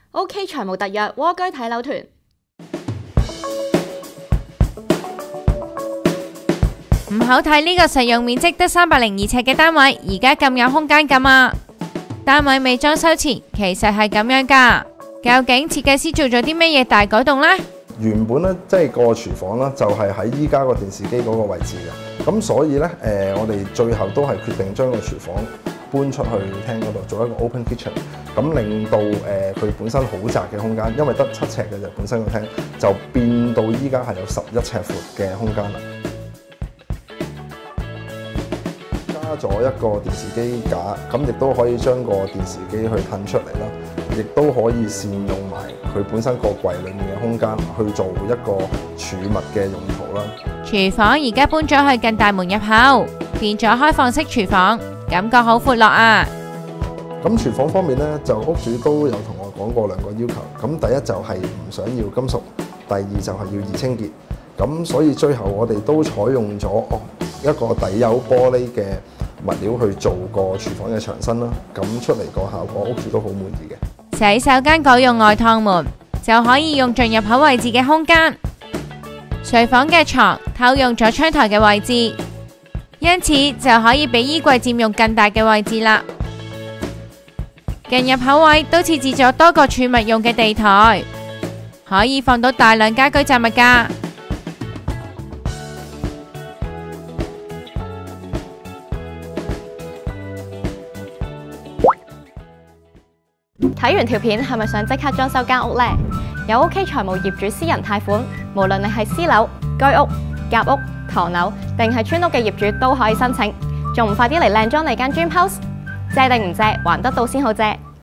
OK 財務特約蝸居睇樓團。 唔好睇呢個實用面積得302尺嘅單位，而家咁有空間咁啊！單位未裝修前，其實係咁樣㗎。究竟設計師做咗啲咩嘢大改動呢？ 原本咧，即係個廚房啦，就係喺依家個電視機嗰個位置嘅。咁所以咧，我哋最後都係決定將個廚房搬出去廳嗰度，做一個 open kitchen，咁令到佢本身好窄嘅空間，因為得7尺嘅就本身個廳，就變到依家係有11尺闊嘅空間啦。加咗一個電視機架，咁亦都可以將個電視機去褪出嚟啦，亦都可以善用埋佢本身個櫃裡面嘅空間去做一個儲物嘅用途啦。 廚房而家搬咗去近大門入口，變咗開放式廚房，感覺好闊落啊！ 咁廚房方面咧，就屋主都有同我講過2個要求。咁第一就係唔想要金屬，第二就係要易清潔。咁所以最後我哋都採用咗一個底釉玻璃嘅物料去做個廚房嘅牆身啦。咁出嚟個效果，屋主都好滿意嘅。 洗手間改用外趟門，就可以用進入口位置嘅空間。睡房嘅床偷用咗窗台嘅位置，因此就可以俾衣櫃佔用更大嘅位置啦。近入口位都設置咗多個儲物用嘅地台，可以放到大量家居雜物㗎。 睇完條片係咪想即刻裝修間屋呢？有 OK 財務業主私人貸款，無論你係私樓、居屋、夾屋、唐樓定係村屋嘅業主都可以申請，仲唔快啲嚟靚裝你間 Dream House？借定唔借，還得到先好借。